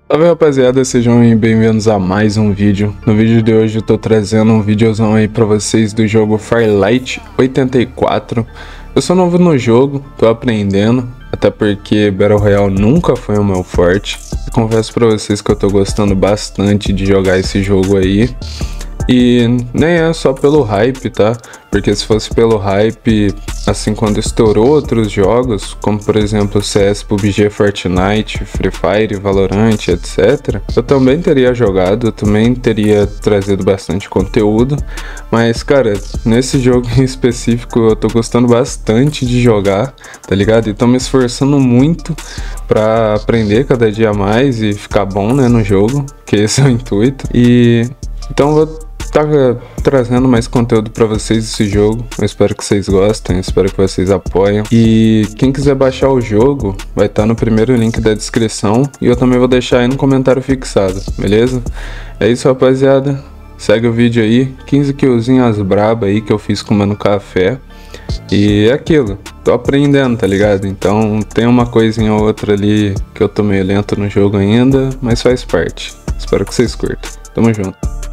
Salve rapaziada, sejam bem-vindos a mais um vídeo. No vídeo de hoje eu tô trazendo um videozão aí pra vocês do jogo Firelight 84. Eu sou novo no jogo, tô aprendendo, até porque Battle Royale nunca foi o meu forte. Eu confesso pra vocês que eu tô gostando bastante de jogar esse jogo aí. E nem é só pelo hype, tá? Porque se fosse pelo hype, assim, quando estourou outros jogos, como por exemplo CS, PUBG, Fortnite, Free Fire, Valorant, etc., eu também teria jogado, eu também teria trazido bastante conteúdo. Mas, cara, nesse jogo em específico eu tô gostando bastante de jogar, tá ligado? E tô me esforçando muito pra aprender cada dia mais e ficar bom, né, no jogo, que esse é o intuito. E então vou trazendo mais conteúdo pra vocês desse jogo. Eu espero que vocês gostem, eu espero que vocês apoiem. E quem quiser baixar o jogo vai estar no primeiro link da descrição e eu também vou deixar aí no comentário fixado, beleza? É isso, rapaziada, segue o vídeo aí. 15 killzinhas braba aí que eu fiz comendo café. E é aquilo, tô aprendendo, tá ligado? Então tem uma coisinha ou outra ali que eu tô meio lento no jogo ainda, mas faz parte. Espero que vocês curtam, tamo junto.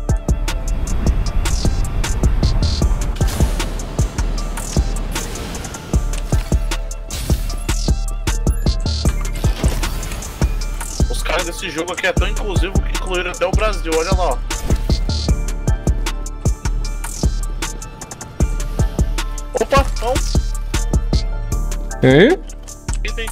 Esse jogo aqui é tão inclusivo que incluíram até o Brasil, olha lá, ó. Opa, não. E aí? Tem.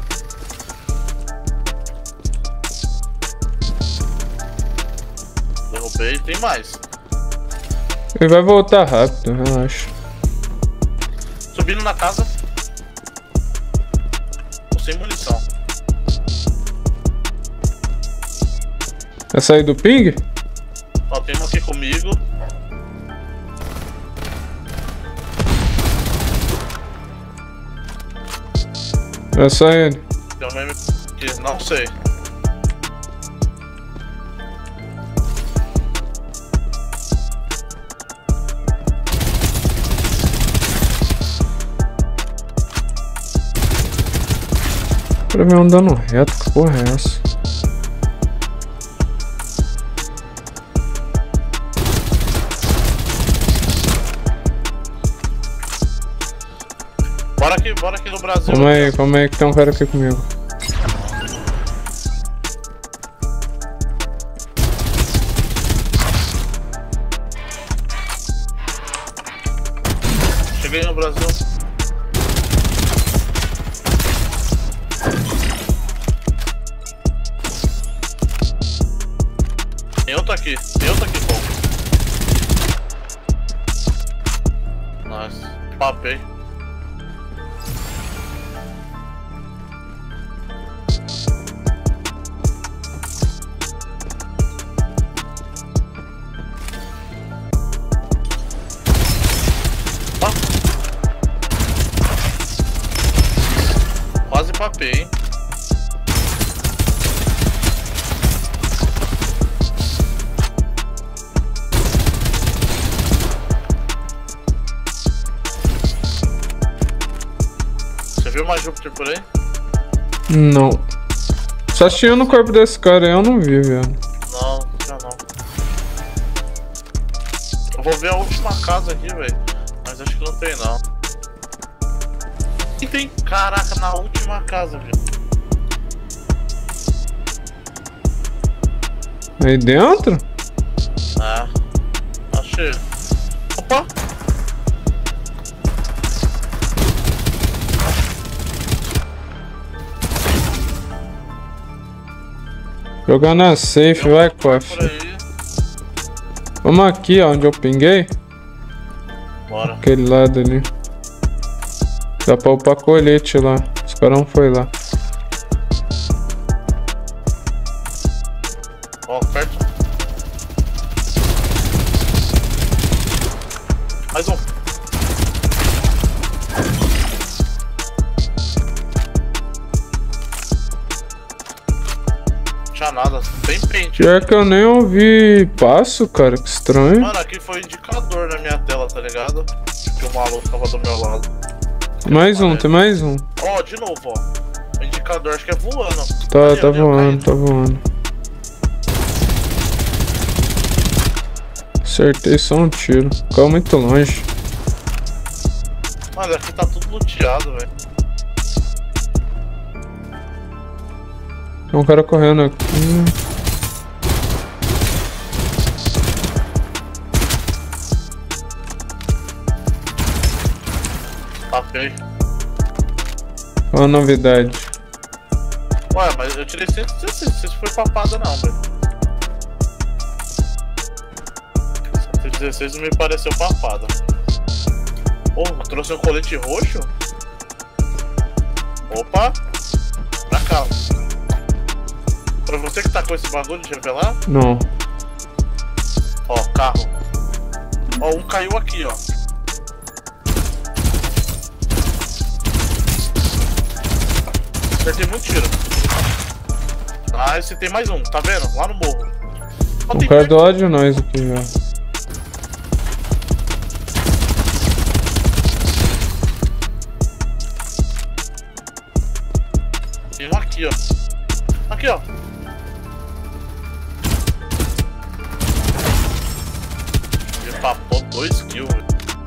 Derrubei, tem mais. Ele vai voltar rápido, relaxa. Subindo na casa. Tô sem munição. Vai sair do ping? Ó, tem um aqui comigo. Vai sair. Tem um meme aqui, não sei. Pra mim andando reto, que porra é essa? Bora aqui no Brasil. Calma aí que tem um cara aqui comigo. Cheguei no Brasil. Tem outro aqui, pô. Nice, papei. Quase papei, hein? Você viu mais Júpiter por aí? Não. Só tinha no corpo desse cara aí, eu não vi, velho. Não, já não. Eu vou ver a última casa aqui, velho. Mas acho que não tem, não. E tem, caraca, na última casa, viu? Aí dentro? Ah, achei. Opa! Jogar na safe, vai, Coff. Vamos aqui, ó, onde eu pinguei. Bora. Aquele lado ali. Dá pra upar colete lá. Os caras não foi lá. Ó, perto. Mais um. Não tinha nada, tem pente. Pior que eu nem ouvi passo, cara, que estranho. Mano, aqui foi indicador na minha tela, tá ligado? Que o maluco tava do meu lado. Mais um, tem mais um. Ó, de novo, ó. O indicador acho que é voando. Tá, Ali, tá ali, ó, voando, caindo. tá voando. Acertei só um tiro. Ficou muito longe. Mano, aqui tá tudo luteado, velho. Tem um cara correndo aqui. Tá feio. Qual a novidade? Ué, mas eu tirei 116, isso foi papada não, velho. 116 não me pareceu papada. Pô, trouxe um colete roxo? Opa! Pra cá. Pra você que tá com esse bagulho de revelar? Não. Ó, carro. Ó, um caiu aqui, ó. Acertei muito tiro. Ah, esse tem mais um, tá vendo? Lá no morro. Ó, O cara do lado de nós aqui, já. Tem um aqui, ó. Aqui, ó. Ele papou 2 kills, velho.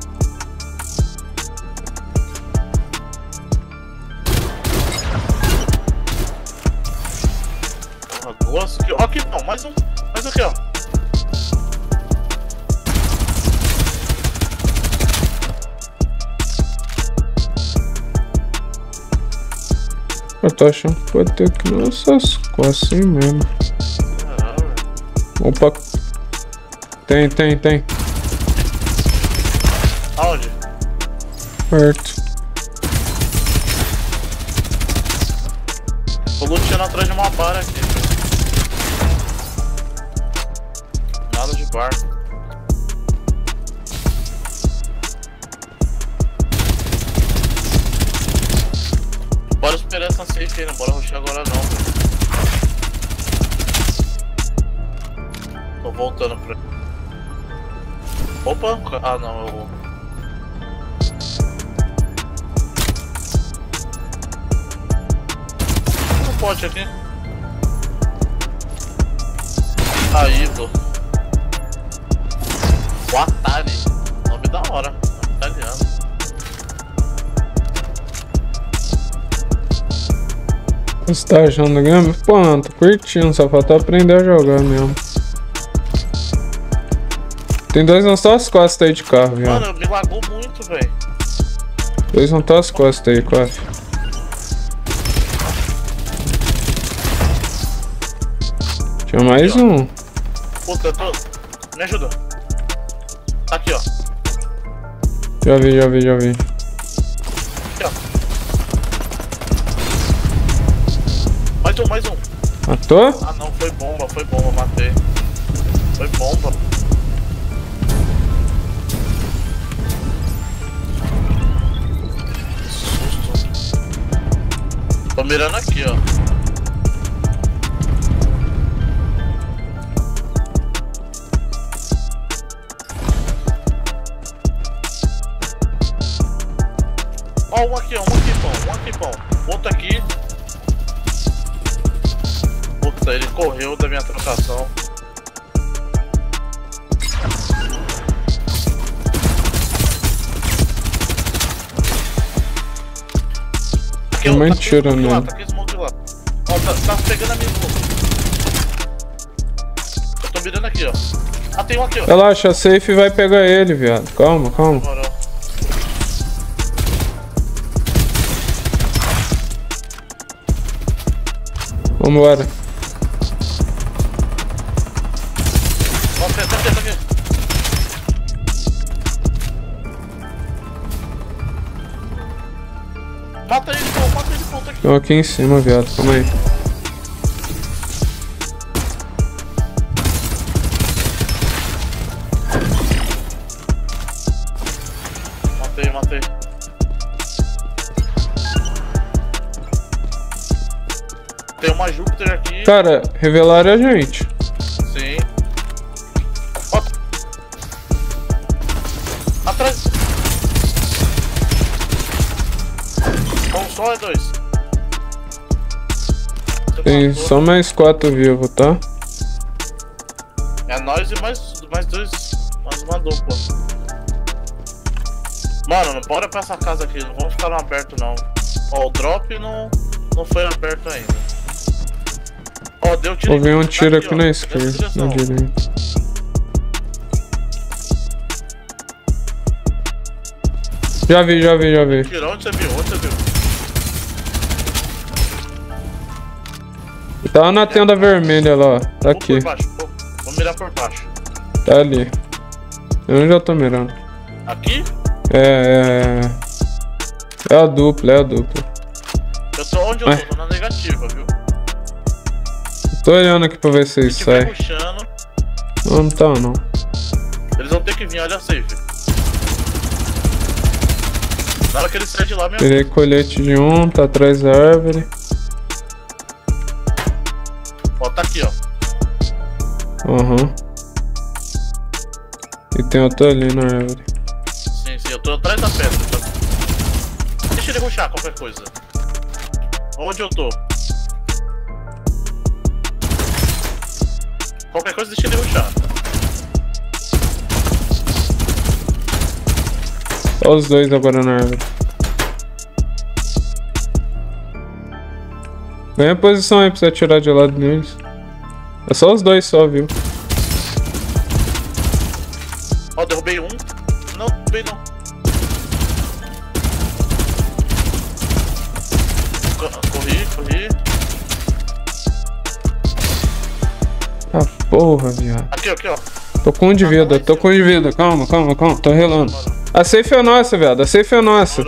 Porra, 2 kills. Ó, aqui não, mais um. Mais aqui, ó. Eu tô achando que pode ter aqui nessas costas assim mesmo. Caralho. Opa. Tem. Aonde? Perto. Tô luteando atrás de uma barra aqui, velho. Nada de barco. Bora esperar essa safe aí, não bora rushar agora não, velho. Tô voltando pra... Opa! Ah não, eu... Não pode aqui. Aí, pô. O Atari. Nome da hora. Nome italiano. Você tá achando o game? Pô, não, tô curtindo, só falta aprender a jogar mesmo. Tem dois nas tuas costas aí de carro, já. Mano, me lagou muito, velho. Dois nas tuas costas aí, Coff. Tinha mais um. Puta, eu tô... Me ajuda. Tá aqui, ó. Já vi. Aqui, ó. Mais um. Matou? Ah não, foi bomba, matei. Foi bomba. Que susto. Tô mirando aqui, ó. Ó, um aqui, pão. Outro aqui. Puta, ele correu da minha trocação. Aqui, Tem ó, muito tá tiro nele. tá aqui smoke lá. Ó, tá pegando a minha smoke. Eu tô mirando aqui, ó. Ah, tem um aqui, ó. Relaxa, a safe vai pegar ele, viado. Calma. Bora. Vambora. Ó, tá aqui. Mata ele, pô, tá aqui. Tô aqui em cima, viado. Calma aí. Matei. Tem uma Júpiter aqui. Cara, revelaram a gente. Sim. Ó. Atrás. Um só é dois. Tem só mais 4 vivos, tá? É nós e mais dois. uma dupla. Mano, não bora pra essa casa aqui, não vamos ficar no aberto não. Ó, o drop não foi aberto ainda. Ó, deu tiro. Ouvi um tiro aqui ó, na esquerda, na direita. Já vi. Tiro, onde você viu? Tá na tenda vermelha lá, ó. Tá aqui. Por baixo, vou mirar por baixo. Tá ali. Eu já tô mirando. Aqui? É a dupla, Eu tô onde eu tô? Tô na negativa, viu? Tô olhando aqui pra ver se eles saem. Puxando. Não tá não. Eles vão ter que vir, olha a safe. Na hora que eles saem de lá mesmo. Tirei colete de um, tá atrás da árvore. Ó, tá aqui, ó. Aham. E tem outro ali na árvore. Sim, eu tô atrás da pedra. Deixa ele rushar qualquer coisa. Onde eu tô? Qualquer coisa deixa ele rushar. Só os dois agora na árvore. Ganha posição aí pra você atirar de lado neles. É só os dois só, viu? Ó, derrubei um. Não, derrubei não. Corri. Ah, porra, viado. Aqui, ó. Tô com um de vida, Calma. Tô relando. A safe é nossa, viado. A safe é nossa.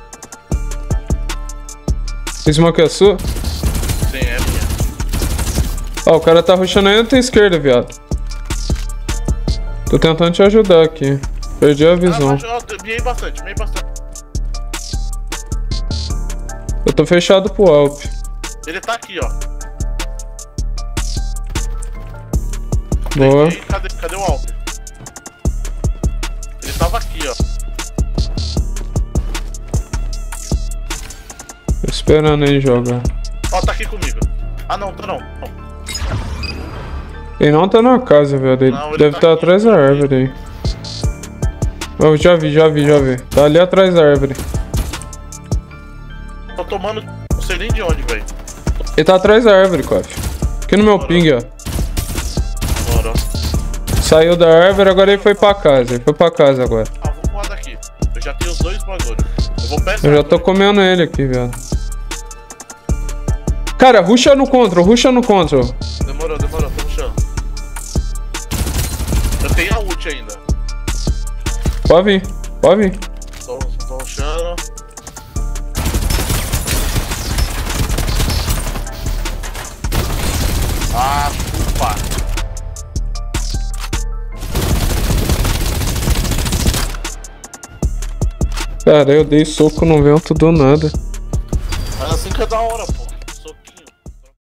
Smoke é sua? Sim, é minha. Ó, o cara tá rushando aí na tua esquerda, viado. Tô tentando te ajudar aqui. Perdi a visão. Miei bastante. Eu tô fechado pro Alp. Ele tá aqui, ó. Boa. Cadê o Alp? Ele tava aqui, ó. Tô esperando ele jogar. Ó, tá aqui comigo. Ah, não, tá não. Ele não tá na casa, velho. Ele deve estar atrás da árvore aí. Eu já vi. Tá ali atrás da árvore. Tô tomando. Não sei nem de onde, velho. Ele tá atrás da árvore, Coff. Aqui no meu ping, ó. Bora. Saiu da árvore, agora ele foi pra casa. Agora. Ah, vou voar daqui. Eu já tenho os dois bagulho. Eu vou pegar. Eu já tô comendo ele aqui, velho. Cara, rusha no control. Demorou, tô rushando. Eu tenho a ult ainda. Pode vir. Tô rushando. Ah, chupa. Cara, eu dei soco no vento do nada. Mas assim que é da hora, pô.